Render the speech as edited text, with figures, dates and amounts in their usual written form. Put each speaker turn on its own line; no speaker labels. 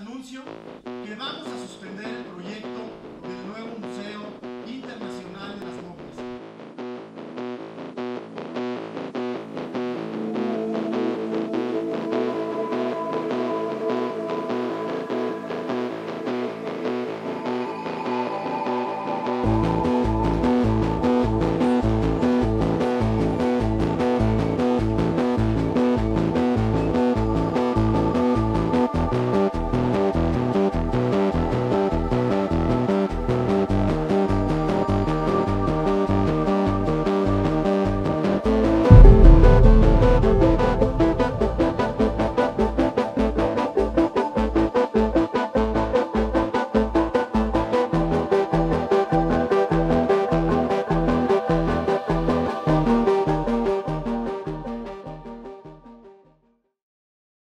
anuncio que vamos a suspender el proyecto del nuevo Museo Internacional de la